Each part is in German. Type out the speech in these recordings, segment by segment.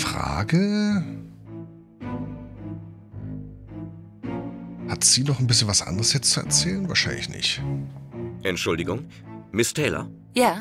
Frage. Hat sie noch ein bisschen was anderes jetzt zu erzählen? Wahrscheinlich nicht. Entschuldigung, Miss Taylor? Ja,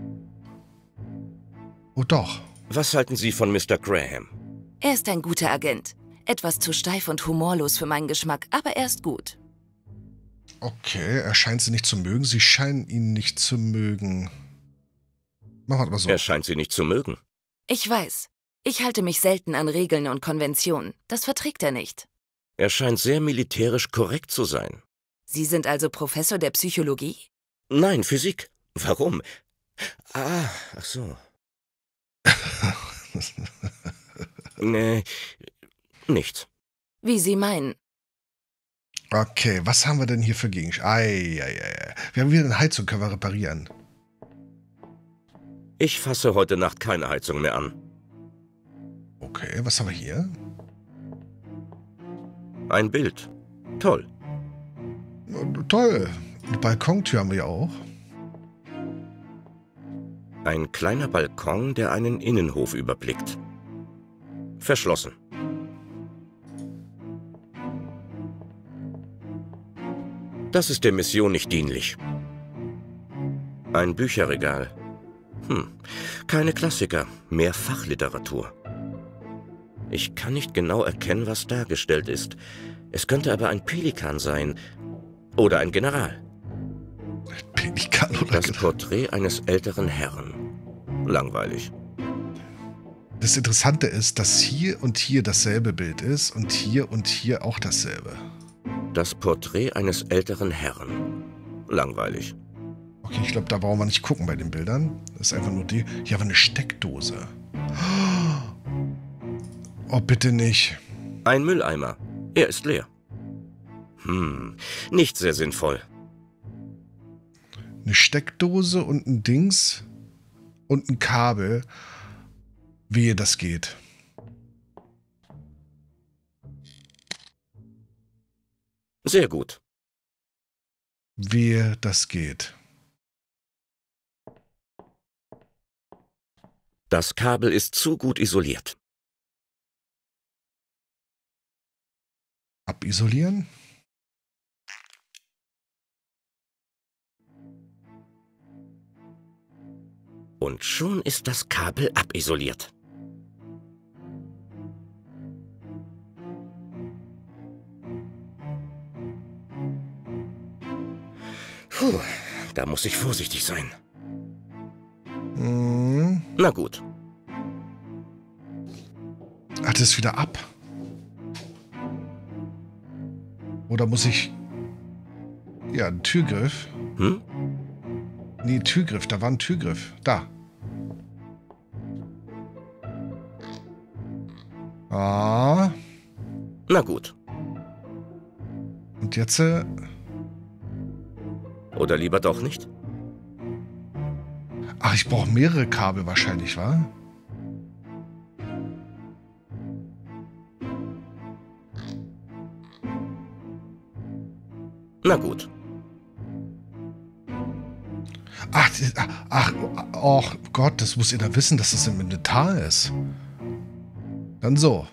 Oh doch. Was halten Sie von Mr. Graham? er ist ein guter Agent. Etwas zu steif und humorlos für meinen Geschmack, aber er ist gut. Okay, er scheint sie nicht zu mögen. Sie scheinen ihn nicht zu mögen. Machen wir aber so. Er scheint Sie nicht zu mögen. Ich weiß. Ich halte mich selten an Regeln und Konventionen. Das verträgt er nicht. Er scheint sehr militärisch korrekt zu sein. Sie sind also Professor der Psychologie? Nein, Physik. Warum? Ah, ach so. Nee, nichts. Wie Sie meinen. Okay, was haben wir denn hier für Gegenstände? Ei. Wir haben wieder eine Heizung, können wir reparieren. Ich fasse heute Nacht keine Heizung mehr an. Okay, was haben wir hier? Ein Bild. Toll. Toll. Eine Balkontür haben wir ja auch. Ein kleiner Balkon, der einen Innenhof überblickt. Verschlossen. Das ist der Mission nicht dienlich. Ein Bücherregal. Keine Klassiker, mehr Fachliteratur. Ich kann nicht genau erkennen, was dargestellt ist. Es könnte aber ein Pelikan sein. Oder ein General. Pelikan oder Das Porträt eines älteren Herrn. Langweilig. Das Interessante ist, dass hier und hier dasselbe Bild ist und hier auch dasselbe. Das Porträt eines älteren Herrn. Langweilig. Okay, ich glaube, da brauchen wir nicht gucken bei den Bildern. Das ist einfach nur die. Hier haben wir eine Steckdose. Oh, bitte nicht. Ein Mülleimer. Er ist leer. Nicht sehr sinnvoll. Eine Steckdose und ein Dings und ein Kabel. Wehe, das geht. Sehr gut. Wehe, das geht. Das Kabel ist zu gut isoliert. Abisolieren? Und schon ist das Kabel abisoliert. Puh, da muss ich vorsichtig sein. Na gut. Ach, das ist wieder ab. Oder muss ich... Ja, ein Türgriff. Nee, Türgriff. Da war ein Türgriff. Da. Ah. Na gut. Und jetzt... Oder lieber doch nicht? Ach, ich brauche mehrere Kabel wahrscheinlich, wa? Na gut. Oh Gott, das muss jeder wissen, dass das im Inventar ist. Dann so.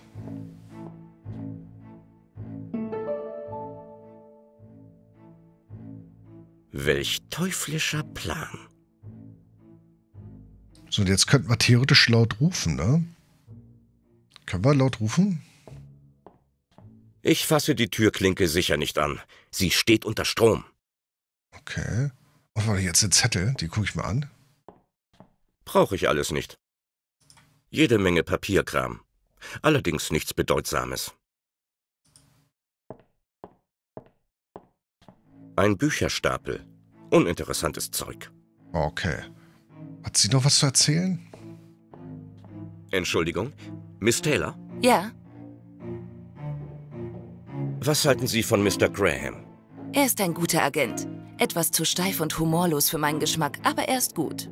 Welch teuflischer Plan. So, und jetzt könnten wir theoretisch laut rufen, ne? Können wir laut rufen? Ich fasse die Türklinke sicher nicht an. Sie steht unter Strom. Okay. Und warte, jetzt den Zettel, die gucke ich mal an. Brauche ich alles nicht. Jede Menge Papierkram. Allerdings nichts Bedeutsames. Ein Bücherstapel. Uninteressantes Zeug. Okay. Hat sie noch was zu erzählen? Entschuldigung, Miss Taylor? Ja, Was halten Sie von Mr. Graham? er ist ein guter Agent. Etwas zu steif und humorlos für meinen Geschmack, aber er ist gut.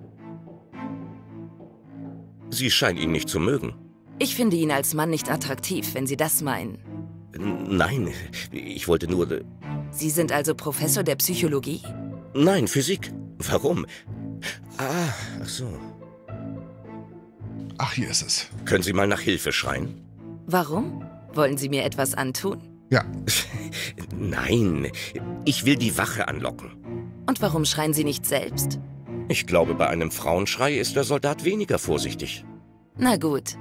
Sie scheinen ihn nicht zu mögen. Ich finde ihn als Mann nicht attraktiv, wenn Sie das meinen. Nein, ich wollte nur... Sie sind also Professor der Psychologie? Nein, Physik. Warum? Ah, ach so. Ach, hier ist es. Können Sie mal nach Hilfe schreien? Warum? Wollen Sie mir etwas antun? Ja. Nein, ich will die Wache anlocken. Und warum schreien Sie nicht selbst? Ich glaube, bei einem Frauenschrei ist der Soldat weniger vorsichtig. Na gut.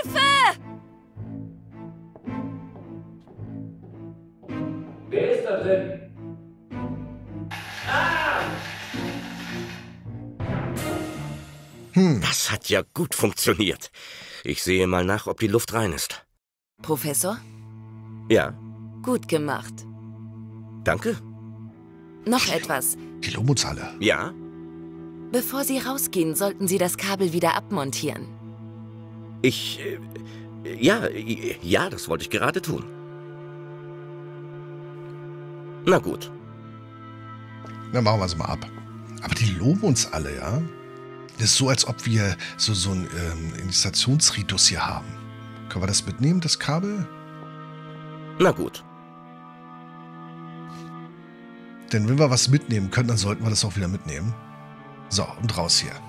Wer ist da drin? Das hat ja gut funktioniert. Ich sehe mal nach, ob die Luft rein ist. Professor? Ja, Gut gemacht. danke. Noch etwas. Die Lomutshalle. Ja, Bevor Sie rausgehen, sollten Sie das Kabel wieder abmontieren. ja, das wollte ich gerade tun. Na gut. Dann machen wir es mal ab. Aber die loben uns alle, ja? Das ist so, als ob wir so einen Initiationsritus hier haben. Können wir das mitnehmen, das Kabel? Na gut. Denn wenn wir was mitnehmen können, dann sollten wir das auch wieder mitnehmen. So, und raus hier.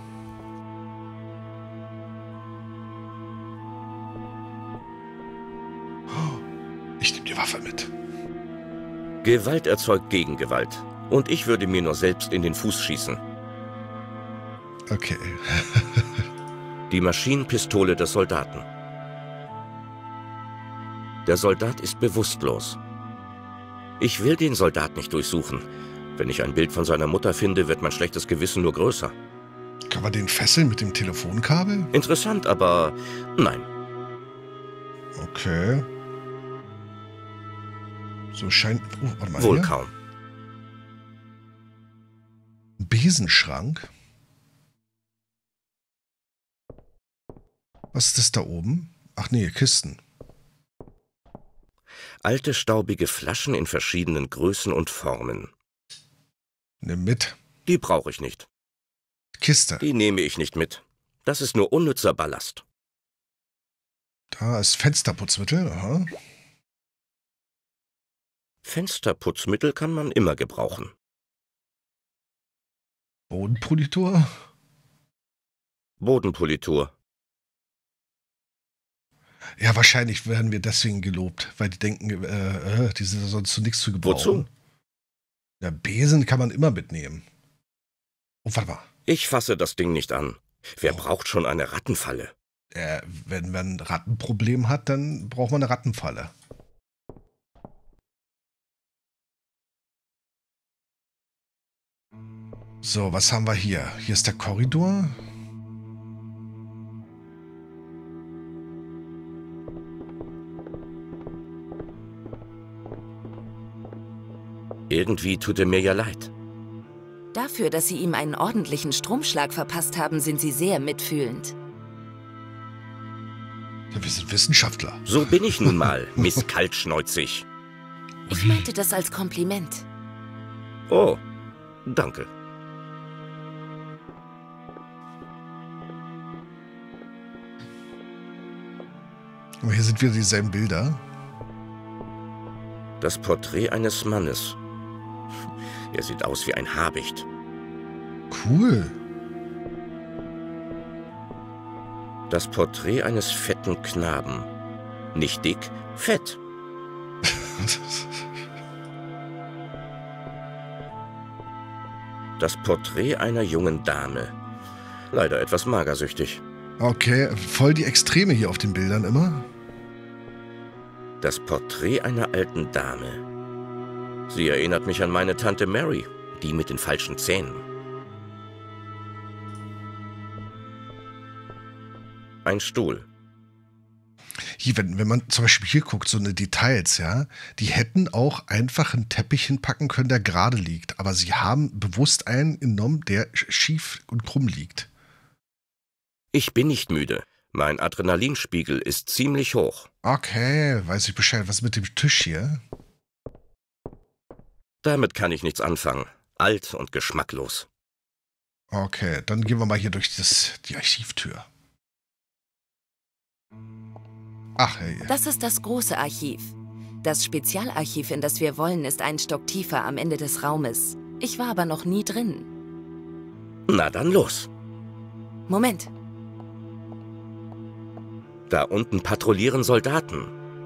Ich nehme die Waffe mit. Gewalt erzeugt Gegengewalt. Und ich würde mir nur selbst in den Fuß schießen. Okay. Die Maschinenpistole des Soldaten. Der Soldat ist bewusstlos. Ich will den Soldat nicht durchsuchen. Wenn ich ein Bild von seiner Mutter finde, wird mein schlechtes Gewissen nur größer. Können wir den fesseln mit dem Telefonkabel? Interessant, aber nein. Okay. So scheint... Oh, warte mal. Wohl hier. kaum. Ein Besenschrank. Was ist das da oben? Ach nee, Kisten. Alte, staubige Flaschen in verschiedenen Größen und Formen. Nimm mit. Die brauche ich nicht. Kiste. Die nehme ich nicht mit. Das ist nur unnützer Ballast. Da ist Fensterputzmittel. Aha. Fensterputzmittel kann man immer gebrauchen. Bodenpolitur. Bodenpolitur. Ja, wahrscheinlich werden wir deswegen gelobt, weil die denken, die sind sonst zu nichts zu gebrauchen. Wozu? Ja, Besen kann man immer mitnehmen. Oh, warte mal. Ich fasse das Ding nicht an. Wer braucht schon eine Rattenfalle? Wenn man ein Rattenproblem hat, dann braucht man eine Rattenfalle. So, was haben wir hier? Hier ist der Korridor. Irgendwie tut er mir ja leid. Dafür, dass Sie ihm einen ordentlichen Stromschlag verpasst haben, sind Sie sehr mitfühlend. Ja, wir sind Wissenschaftler. So bin ich nun mal, Miss Kaltschnäuzig. Ich meinte das als Kompliment. Oh, danke. Aber hier sind wieder dieselben Bilder. Das Porträt eines Mannes. Er sieht aus wie ein Habicht. Cool. Das Porträt eines fetten Knaben. Nicht dick, fett. Das Porträt einer jungen Dame. Leider etwas magersüchtig. Okay, voll die Extreme hier auf den Bildern immer. Das Porträt einer alten Dame. Sie erinnert mich an meine Tante Mary, die mit den falschen Zähnen. Ein Stuhl. Hier, wenn man zum Beispiel hier guckt, so eine Details, ja, die hätten auch einfach einen Teppich hinpacken können, der gerade liegt. Aber sie haben bewusst einen genommen, der schief und krumm liegt. Ich bin nicht müde. Mein Adrenalinspiegel ist ziemlich hoch. Okay, weiß ich Bescheid. Was mit dem Tisch hier? Damit kann ich nichts anfangen. Alt und geschmacklos. Okay, dann gehen wir mal hier durch die Archivtür. Ach, hey. Das ist das große Archiv. Das Spezialarchiv, in das wir wollen, ist einen Stock tiefer am Ende des Raumes. Ich war aber noch nie drin. Na dann los. Moment. Da unten patrouillieren Soldaten.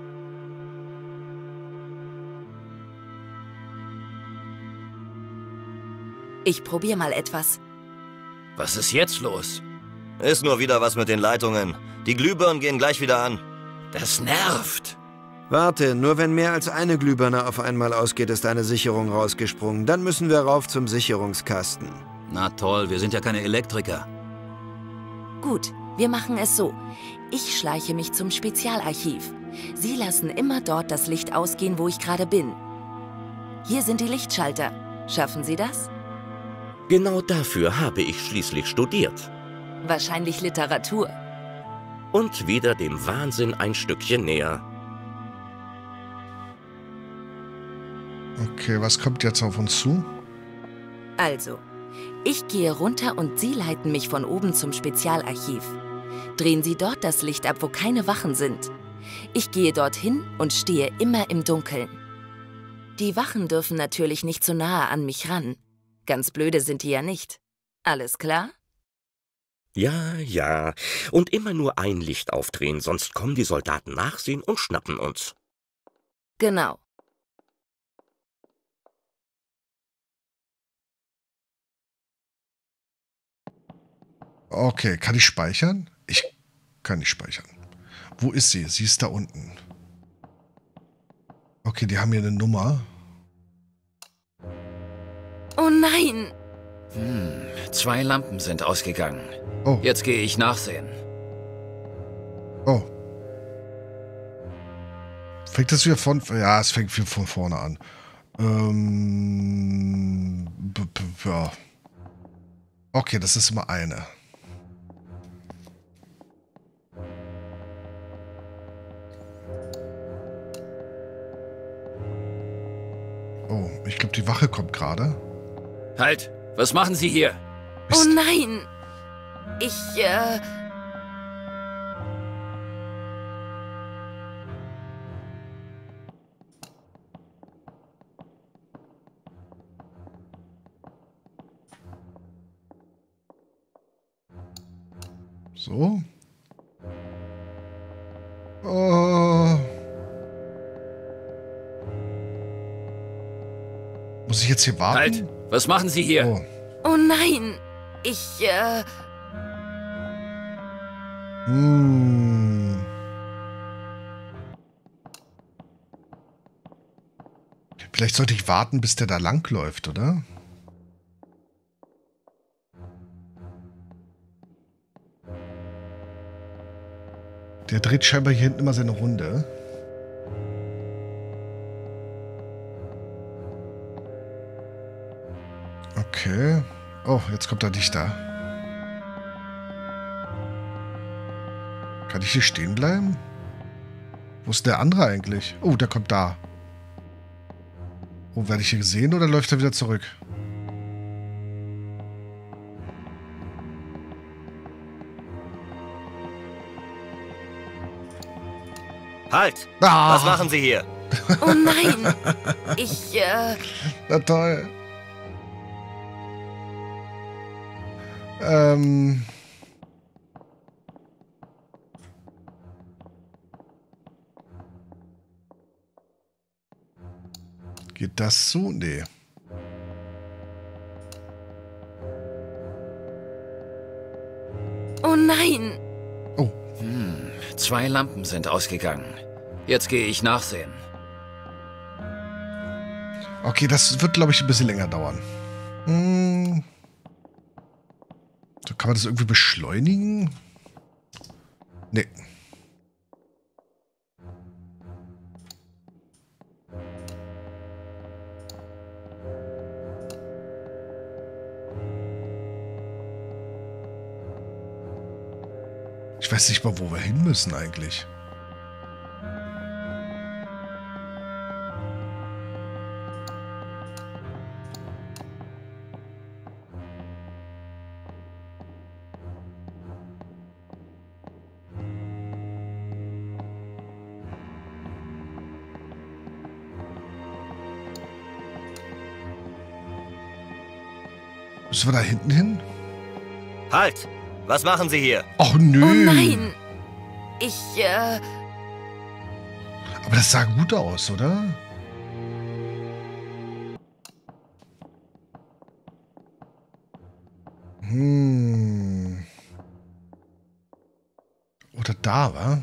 Ich probiere mal etwas. Was ist jetzt los? Ist nur wieder was mit den Leitungen. Die Glühbirnen gehen gleich wieder an. Das nervt. Warte, nur wenn mehr als eine Glühbirne auf einmal ausgeht, ist eine Sicherung rausgesprungen. Dann müssen wir rauf zum Sicherungskasten. Na toll, wir sind ja keine Elektriker. Gut, wir machen es so. Ich schleiche mich zum Spezialarchiv. Sie lassen immer dort das Licht ausgehen, wo ich gerade bin. Hier sind die Lichtschalter. Schaffen Sie das? Genau dafür habe ich schließlich studiert. Wahrscheinlich Literatur. Und wieder dem Wahnsinn ein Stückchen näher. Okay, was kommt jetzt auf uns zu? Also, ich gehe runter und Sie leiten mich von oben zum Spezialarchiv. Drehen Sie dort das Licht ab, wo keine Wachen sind. Ich gehe dorthin und stehe immer im Dunkeln. Die Wachen dürfen natürlich nicht so nahe an mich ran. Ganz blöde sind die ja nicht. Alles klar? Ja, ja. Und immer nur ein Licht aufdrehen, sonst kommen die Soldaten nachsehen und schnappen uns. Genau. Okay, kann ich speichern? Ich kann nicht speichern. Wo ist sie? Sie ist da unten. Okay, die haben hier eine Nummer. Oh nein! 2 Lampen sind ausgegangen. Oh. Jetzt gehe ich nachsehen. Oh. Fängt das wieder von... Ja, es fängt wieder von vorne an. Ja. Okay, das ist immer eine. Oh, ich glaube, die Wache kommt gerade. Halt! Was machen Sie hier? Oh nein! Ich, So. Oh. Muss ich jetzt hier warten? Halt! Was machen Sie hier? Oh. oh nein! Ich, Hm. Vielleicht sollte ich warten, bis der da langläuft, oder? Der dreht scheinbar hier hinten immer seine Runde. Okay. Oh, jetzt kommt er dichter. Kann ich hier stehen bleiben? Wo ist der andere eigentlich? Oh, der kommt da. Oh, werde ich hier gesehen oder läuft er wieder zurück? Halt! Ah. Was machen Sie hier? oh nein! Ich, Na toll. Geht das so? Nee. oh nein! Oh, 2 Lampen sind ausgegangen. Jetzt gehe ich nachsehen. okay, das wird, glaube ich, ein bisschen länger dauern. Hm. So, kann man das irgendwie beschleunigen? Nee. Ich weiß nicht mal, wo wir hin müssen eigentlich. Müssen wir da hinten hin? Halt! Was machen Sie hier? Ach nö. Oh nein! Aber das sah gut aus, oder? Oder da, wa?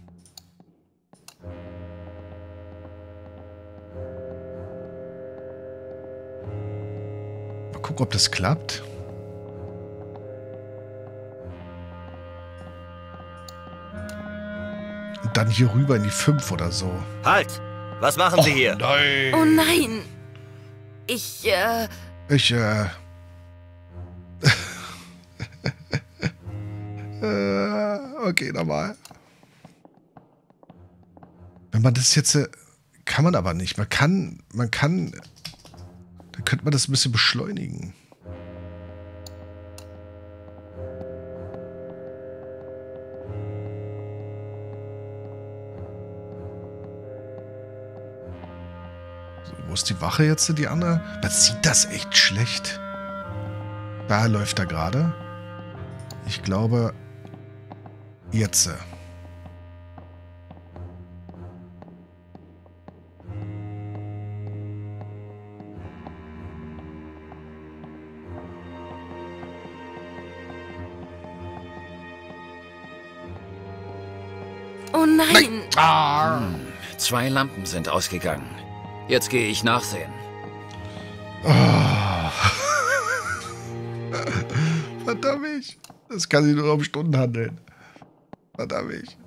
Mal gucken, ob das klappt. Und dann hier rüber in die 5 oder so. Halt! Was machen Sie hier? Nein! Oh nein! Ich, okay, nochmal. Wenn man das jetzt... Kann man aber nicht. Man kann... Dann könnte man das ein bisschen beschleunigen. So, wo ist die Wache jetzt, die andere? Man sieht das echt schlecht. Da läuft er gerade. Ich glaube... Jetzt. oh nein! Ah. 2 Lampen sind ausgegangen. Jetzt gehe ich nachsehen. Oh. Verdammt. Das kann sich nur um Stunden handeln. Verdammt.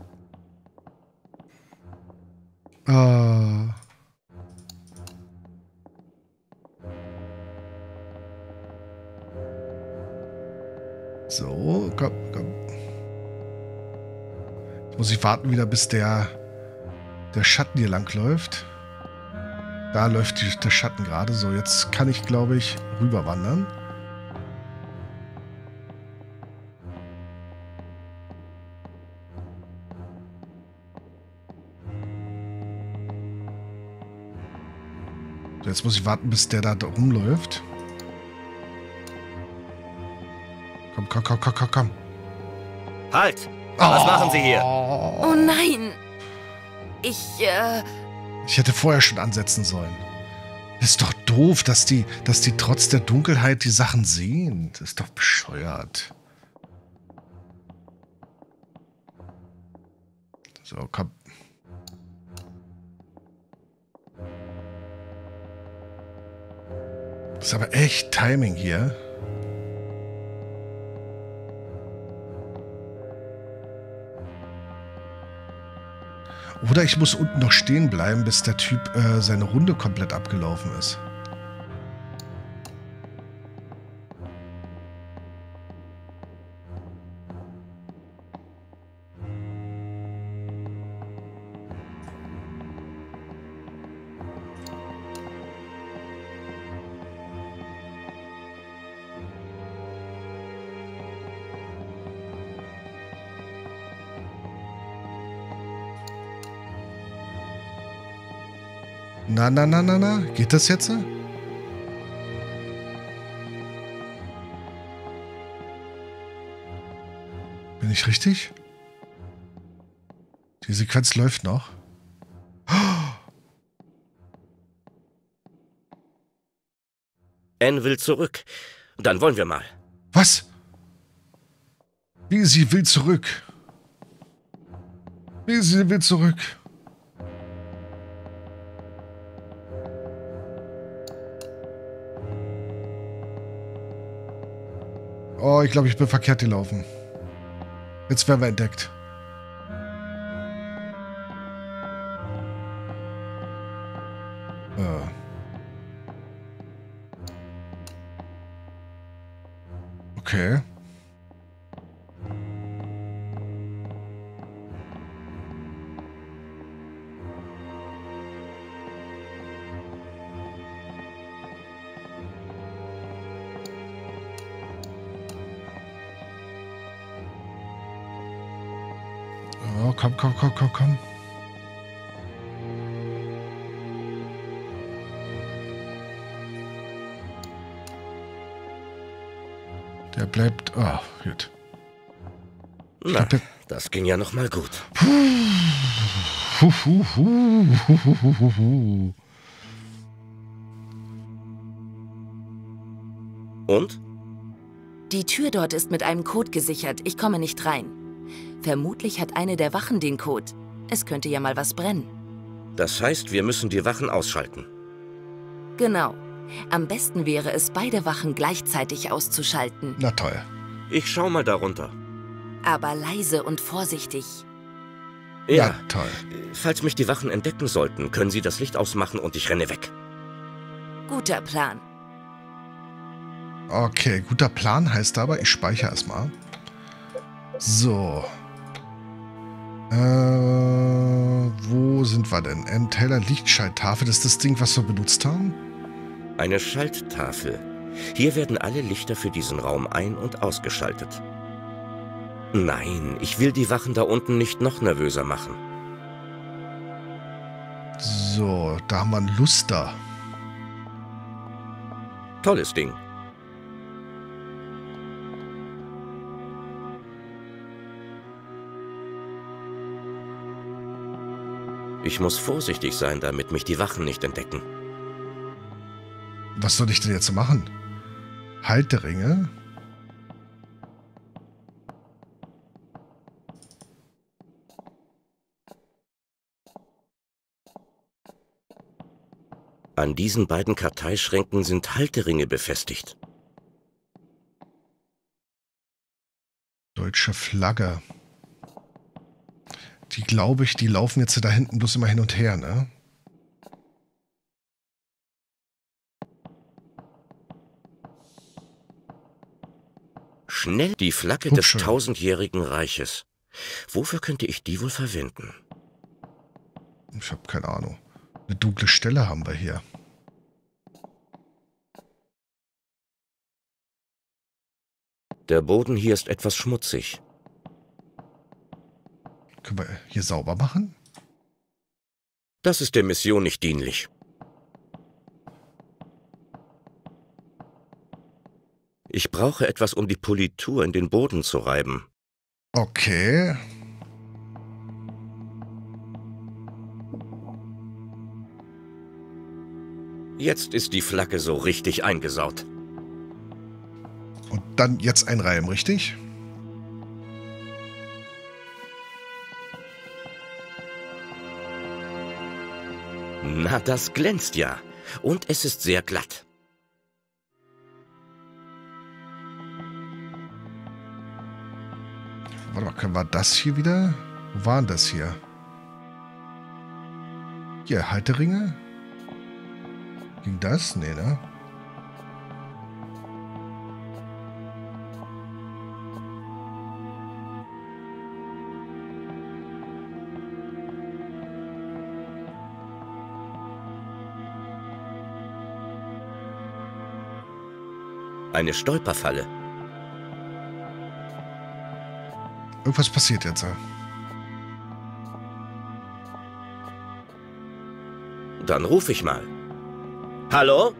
Ah. So, komm. Jetzt muss ich warten wieder, bis der Schatten hier lang läuft. Da läuft der Schatten gerade. So, jetzt kann ich, glaube ich, rüberwandern. So, jetzt muss ich warten, bis der da rumläuft. Komm. Halt! Was machen Sie hier? Oh nein! Ich hätte vorher schon ansetzen sollen. Ist doch doof, dass die trotz der Dunkelheit die Sachen sehen. Das ist doch bescheuert. So, komm. Das ist aber echt Timing hier. Oder ich muss unten noch stehen bleiben, bis der Typ seine Runde komplett abgelaufen ist. Na. Geht das jetzt? Bin ich richtig? Die Sequenz läuft noch. Anne will zurück. Dann wollen wir mal. Was? Wie, sie will zurück? Wie, sie will zurück? Oh, ich glaube, ich bin verkehrt gelaufen. Jetzt werden wir entdeckt. Okay. Oh, komm. Der bleibt... Oh, gut. Na, Das ging ja noch mal gut. Und? Die Tür dort ist mit einem Code gesichert. Ich komme nicht rein. Vermutlich hat eine der Wachen den Code. Es könnte ja mal was brennen. Das heißt, wir müssen die Wachen ausschalten. Genau. Am besten wäre es, beide Wachen gleichzeitig auszuschalten. Na toll. Ich schau mal darunter. Aber leise und vorsichtig. Ja, toll. Falls mich die Wachen entdecken sollten, können sie das Licht ausmachen und ich renne weg. Guter Plan. Okay, guter Plan heißt aber, ich speichere erstmal. So. Wo sind wir denn? Taylor Lichtschalttafel, das ist das Ding, was wir benutzt haben? Eine Schalttafel. Hier werden alle Lichter für diesen Raum ein- und ausgeschaltet. Nein, ich will die Wachen da unten nicht noch nervöser machen. So, da haben wir einen Luster. Tolles Ding. Ich muss vorsichtig sein, damit mich die Wachen nicht entdecken. Was soll ich denn jetzt machen? Halteringe? An diesen beiden Karteischränken sind Halteringe befestigt. Deutsche Flagge. Die, glaube ich, die laufen jetzt da hinten bloß immer hin und her, ne? Schnell die Flagge des 1000-jährigen Reiches. Wofür könnte ich die wohl verwenden? Ich habe keine Ahnung. Eine dunkle Stelle haben wir hier. Der Boden hier ist etwas schmutzig. Können wir hier sauber machen? Das ist der Mission nicht dienlich. Ich brauche etwas, um die Politur in den Boden zu reiben. Okay. Jetzt ist die Flagge so richtig eingesaut. Und dann jetzt einreiben, richtig? Na, das glänzt ja. Und es ist sehr glatt. Warte mal, können wir das hier wieder? Wo waren das hier? Hier, Halteringe? Ging das? Nee, ne? Eine Stolperfalle. Irgendwas passiert jetzt. Dann rufe ich mal. Hallo?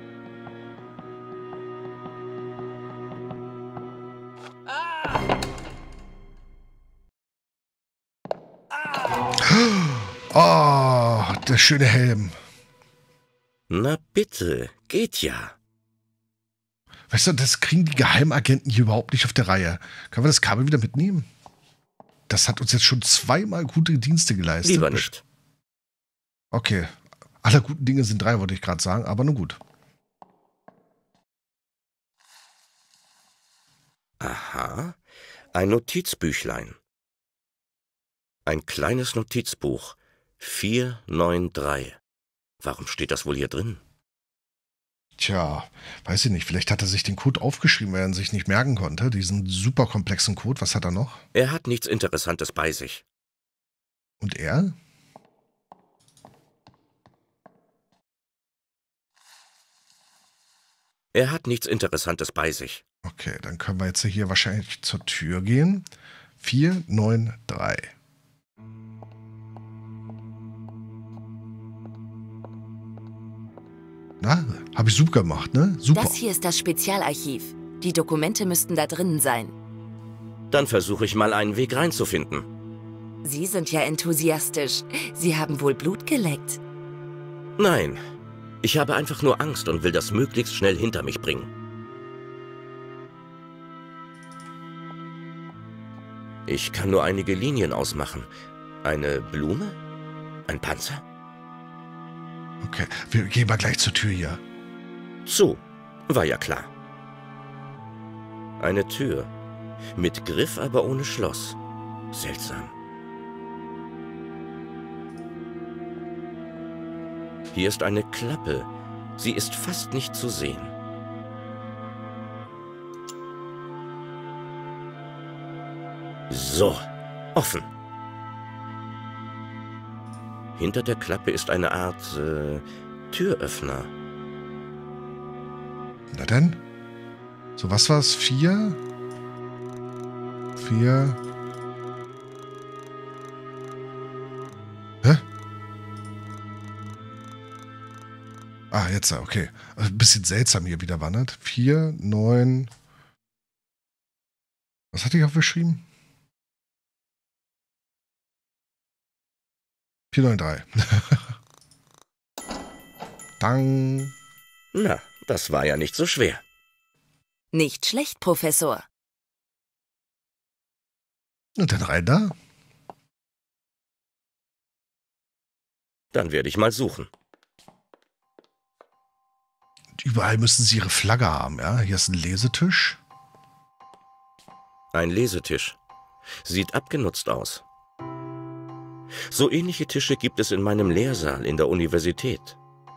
Oh, der schöne Helm. Na bitte, geht ja. Weißt du, das kriegen die Geheimagenten hier überhaupt nicht auf der Reihe. Können wir das Kabel wieder mitnehmen? Das hat uns jetzt schon zweimal gute Dienste geleistet. Lieber nicht. Okay. Aller guten Dinge sind drei, wollte ich gerade sagen, aber nun gut. Aha, ein Notizbüchlein. Ein kleines Notizbuch. 493. Warum steht das wohl hier drin? Tja, weiß ich nicht. Vielleicht hat er sich den Code aufgeschrieben, weil er ihn sich nicht merken konnte. Diesen super komplexen Code. Was hat er noch? Er hat nichts Interessantes bei sich. Und er? Er hat nichts Interessantes bei sich. Okay, dann können wir jetzt hier wahrscheinlich zur Tür gehen. 493. Na, habe ich super gemacht, ne? Super. Das hier ist das Spezialarchiv. Die Dokumente müssten da drinnen sein. Dann versuche ich mal einen Weg reinzufinden. Sie sind ja enthusiastisch. Sie haben wohl Blut geleckt. Nein, ich habe einfach nur Angst und will das möglichst schnell hinter mich bringen. Ich kann nur einige Linien ausmachen. Eine Blume? Ein Panzer? Okay, wir gehen mal gleich zur Tür hier. So, war ja klar. Eine Tür. Mit Griff, aber ohne Schloss. Seltsam. Hier ist eine Klappe. Sie ist fast nicht zu sehen. So, offen. Hinter der Klappe ist eine Art Türöffner. Na denn? So, was war's? 4? 4. Hä? Ah, jetzt, okay. Ein bisschen seltsam hier wieder wandert. 4, 9. Was hatte ich aufgeschrieben? 493. Dang. Na, das war ja nicht so schwer. Nicht schlecht, Professor. Und dann rein da. Dann werde ich mal suchen. Überall müssen sie ihre Flagge haben, ja? Hier ist ein Lesetisch. Ein Lesetisch. Sieht abgenutzt aus. So ähnliche Tische gibt es in meinem Lehrsaal in der Universität.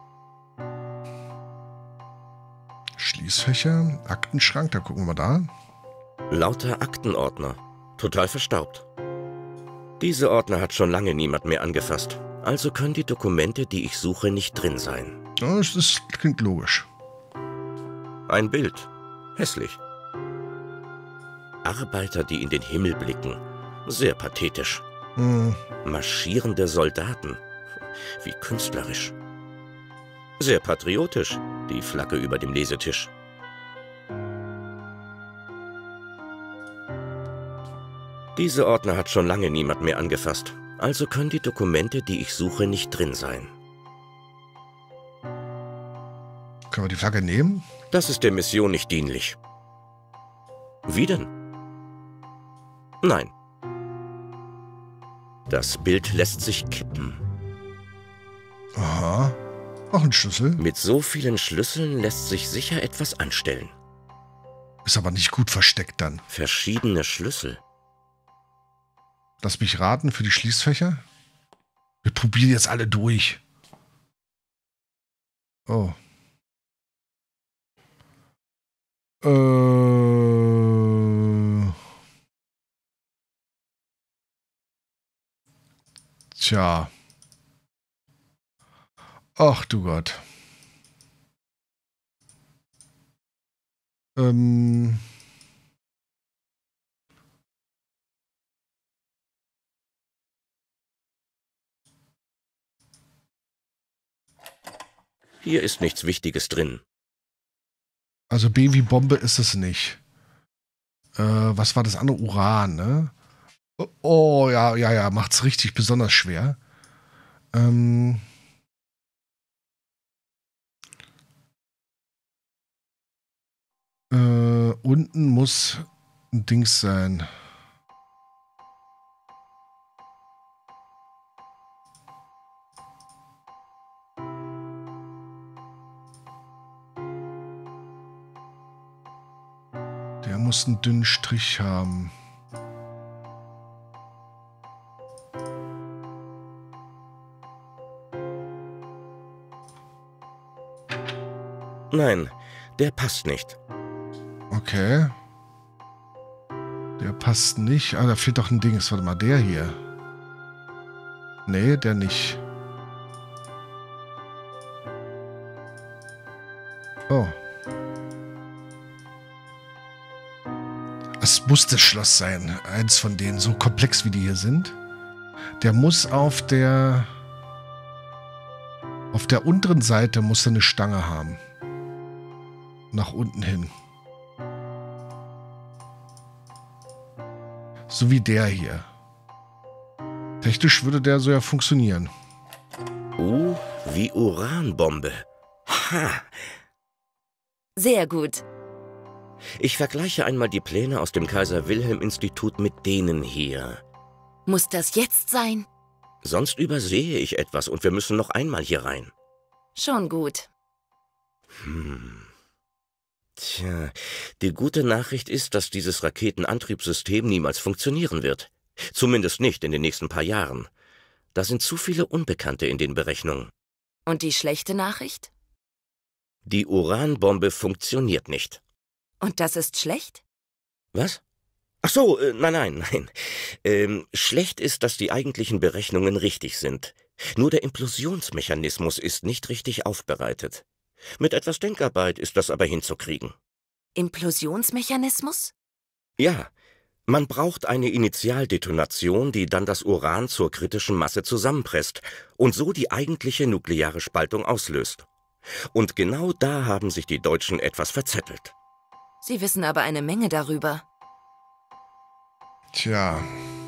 Schließfächer, Aktenschrank, da gucken wir da. Lauter Aktenordner. Total verstaubt. Diese Ordner hat schon lange niemand mehr angefasst. Also können die Dokumente, die ich suche, nicht drin sein. Ja, das klingt logisch. Ein Bild. Hässlich. Arbeiter, die in den Himmel blicken. Sehr pathetisch. Marschierende Soldaten. Wie künstlerisch. Sehr patriotisch, die Flagge über dem Lesetisch. Diese Ordner hat schon lange niemand mehr angefasst. Also können die Dokumente, die ich suche, nicht drin sein. Können wir die Flagge nehmen? Das ist der Mission nicht dienlich. Wie denn? Nein. Das Bild lässt sich kippen. Aha. Auch ein Schlüssel. Mit so vielen Schlüsseln lässt sich sicher etwas anstellen. Ist aber nicht gut versteckt dann. Verschiedene Schlüssel. Lass mich raten für die Schließfächer. Wir probieren jetzt alle durch. Oh. Tja. Ach du Gott. Hier ist nichts Wichtiges drin. Also B wie Bombe ist es nicht. Was war das andere? Uran, ne? Oh, ja, macht's richtig besonders schwer. Unten muss ein Dings sein. Der muss einen dünnen Strich haben. Nein, der passt nicht. Okay. Der passt nicht. Ah, da fehlt doch ein Dings. Warte mal, der hier. Nee, der nicht. Oh. Es muss das Schloss sein. Eins von denen, so komplex wie die hier sind. Der muss auf der unteren Seite muss er eine Stange haben. Nach unten hin. So wie der hier. Technisch würde der so ja funktionieren. Wie Uranbombe. Ha! Sehr gut. Ich vergleiche einmal die Pläne aus dem Kaiser-Wilhelm-Institut mit denen hier. Muss das jetzt sein? Sonst übersehe ich etwas und wir müssen noch einmal hier rein. Schon gut. Tja, die gute Nachricht ist, dass dieses Raketenantriebssystem niemals funktionieren wird. Zumindest nicht in den nächsten paar Jahren. Da sind zu viele Unbekannte in den Berechnungen. Und die schlechte Nachricht? Die Uranbombe funktioniert nicht. Und das ist schlecht? Was? Ach so, nein. Schlecht ist, dass die eigentlichen Berechnungen richtig sind. Nur der Implosionsmechanismus ist nicht richtig aufbereitet. Mit etwas Denkarbeit ist das aber hinzukriegen. Implosionsmechanismus? Ja, man braucht eine Initialdetonation, die dann das Uran zur kritischen Masse zusammenpresst und so die eigentliche nukleare Spaltung auslöst. Und genau da haben sich die Deutschen etwas verzettelt. Sie wissen aber eine Menge darüber. Tja.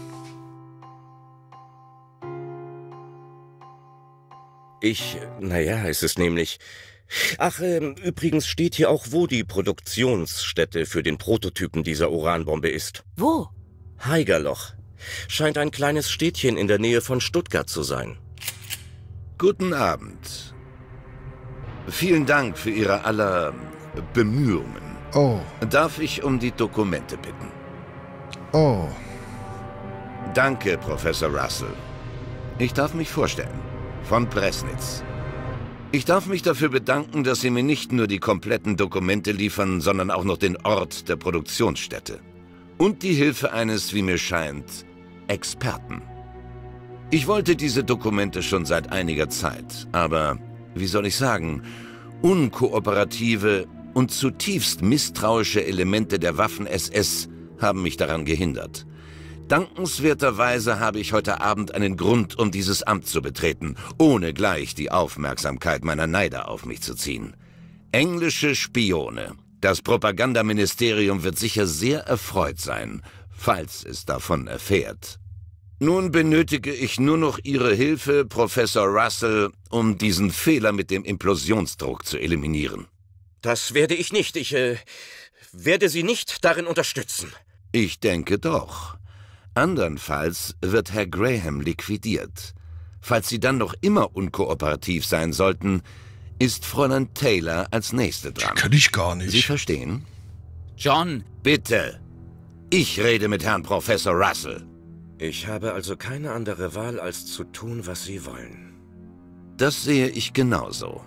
Es ist nämlich... Ach, übrigens steht hier auch, wo die Produktionsstätte für den Prototypen dieser Uranbombe ist. Wo? Haigerloch. Scheint ein kleines Städtchen in der Nähe von Stuttgart zu sein. Guten Abend. Vielen Dank für Ihre aller Bemühungen. Oh. Darf ich um die Dokumente bitten? Oh. Danke, Professor Russell. Ich darf mich vorstellen. Von Presnitz. Ich darf mich dafür bedanken, dass Sie mir nicht nur die kompletten Dokumente liefern, sondern auch noch den Ort der Produktionsstätte. Und die Hilfe eines, wie mir scheint, Experten. Ich wollte diese Dokumente schon seit einiger Zeit, aber, wie soll ich sagen, unkooperative und zutiefst misstrauische Elemente der Waffen-SS haben mich daran gehindert. Dankenswerterweise habe ich heute Abend einen Grund, um dieses Amt zu betreten, ohne gleich die Aufmerksamkeit meiner Neider auf mich zu ziehen. Englische Spione. Das Propagandaministerium wird sicher sehr erfreut sein, falls es davon erfährt. Nun benötige ich nur noch Ihre Hilfe, Professor Russell, um diesen Fehler mit dem Implosionsdruck zu eliminieren. Das werde ich nicht. Ich werde Sie nicht darin unterstützen. Ich denke doch. Andernfalls wird Herr Graham liquidiert. Falls Sie dann noch immer unkooperativ sein sollten, ist Fräulein Taylor als Nächste dran. Kann ich gar nicht. Sie verstehen? John! Bitte! Ich rede mit Herrn Professor Russell. Ich habe also keine andere Wahl, als zu tun, was Sie wollen. Das sehe ich genauso.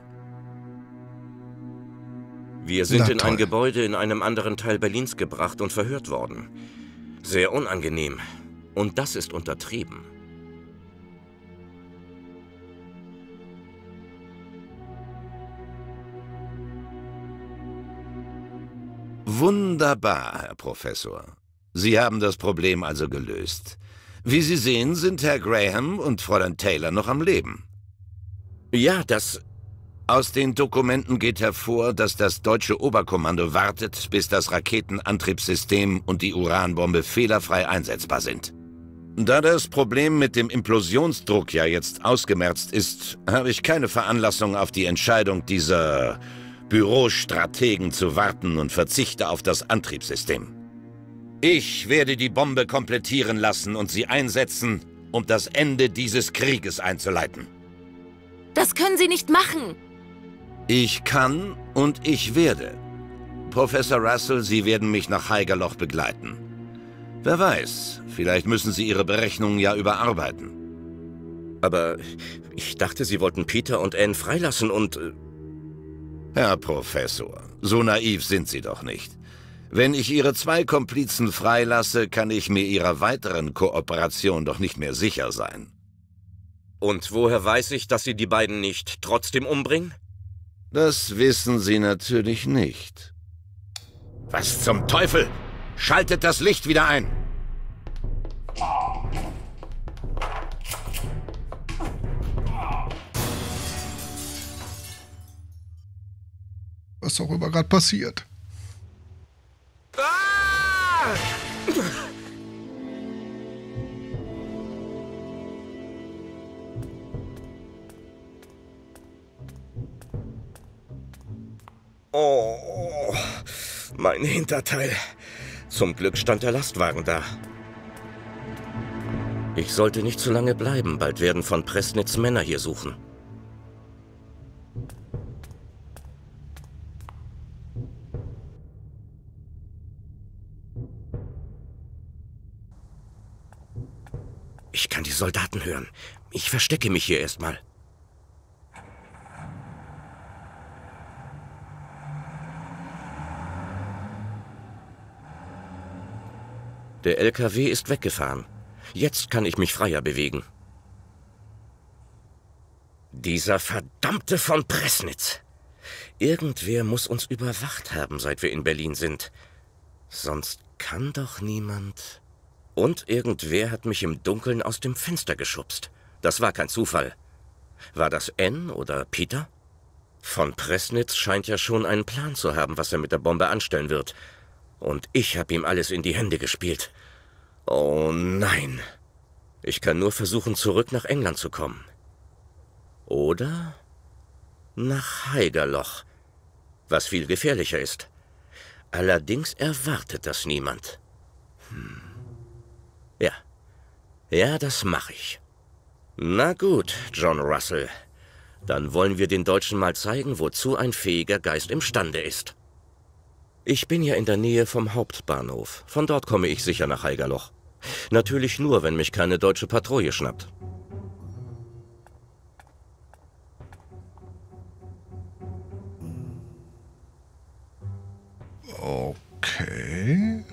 Wir sind in toll. ein Gebäude in einem anderen Teil Berlins gebracht und verhört worden. Sehr unangenehm. Und das ist untertrieben. Wunderbar, Herr Professor. Sie haben das Problem also gelöst. Wie Sie sehen, sind Herr Graham und Fräulein Taylor noch am Leben. Ja, das... Aus den Dokumenten geht hervor, dass das deutsche Oberkommando wartet, bis das Raketenantriebssystem und die Uranbombe fehlerfrei einsetzbar sind. Da das Problem mit dem Implosionsdruck ja jetzt ausgemerzt ist, habe ich keine Veranlassung, auf die Entscheidung dieser Bürostrategen zu warten und verzichte auf das Antriebssystem. Ich werde die Bombe komplettieren lassen und sie einsetzen, um das Ende dieses Krieges einzuleiten. Das können Sie nicht machen! Ich kann und ich werde. Professor Russell, Sie werden mich nach Haigerloch begleiten. Wer weiß, vielleicht müssen Sie Ihre Berechnungen ja überarbeiten. Aber ich dachte, Sie wollten Peter und Anne freilassen und... Herr Professor, so naiv sind Sie doch nicht. Wenn ich Ihre 2 Komplizen freilasse, kann ich mir Ihrer weiteren Kooperation doch nicht mehr sicher sein. Und woher weiß ich, dass Sie die beiden nicht trotzdem umbringen? Das wissen Sie natürlich nicht. Was zum Teufel? Schaltet das Licht wieder ein! Was auch immer gerade passiert. Oh, mein Hinterteil. Zum Glück stand der Lastwagen da. Ich sollte nicht zu lange bleiben, bald werden von Presnitz Männer hier suchen. Ich kann die Soldaten hören. Ich verstecke mich hier erstmal. Der LKW ist weggefahren. Jetzt kann ich mich freier bewegen. Dieser verdammte von Presnitz. Irgendwer muss uns überwacht haben, seit wir in Berlin sind. Sonst kann doch niemand... Und irgendwer hat mich im Dunkeln aus dem Fenster geschubst. Das war kein Zufall. War das N oder Peter? Von Presnitz scheint ja schon einen Plan zu haben, was er mit der Bombe anstellen wird. Und ich habe ihm alles in die Hände gespielt. Oh nein. Ich kann nur versuchen, zurück nach England zu kommen. Oder nach Haigerloch, was viel gefährlicher ist. Allerdings erwartet das niemand. Ja, das mache ich. Na gut, John Russell. Dann wollen wir den Deutschen mal zeigen, wozu ein fähiger Geist imstande ist. Ich bin ja in der Nähe vom Hauptbahnhof. Von dort komme ich sicher nach Haigerloch. Natürlich nur, wenn mich keine deutsche Patrouille schnappt. Okay.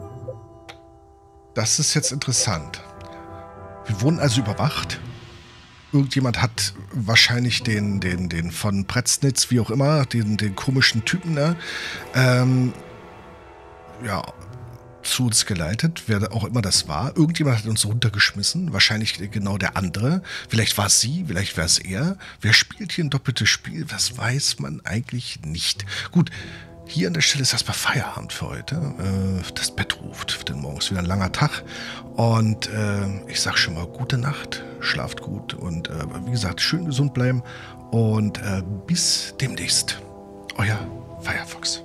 Das ist jetzt interessant. Wir wurden also überwacht. Irgendjemand hat wahrscheinlich den von Presnitz, wie auch immer, den komischen Typen da, zu uns geleitet, wer auch immer das war. Irgendjemand hat uns runtergeschmissen, wahrscheinlich genau der andere. Vielleicht war es sie, vielleicht war es er. Wer spielt hier ein doppeltes Spiel? Das weiß man eigentlich nicht. Gut, hier an der Stelle ist erstmal Feierabend für heute. Das Bett ruft, denn morgen ist wieder ein langer Tag. Und ich sag schon mal gute Nacht, schlaft gut und wie gesagt, schön gesund bleiben. Und bis demnächst. Euer Firefox.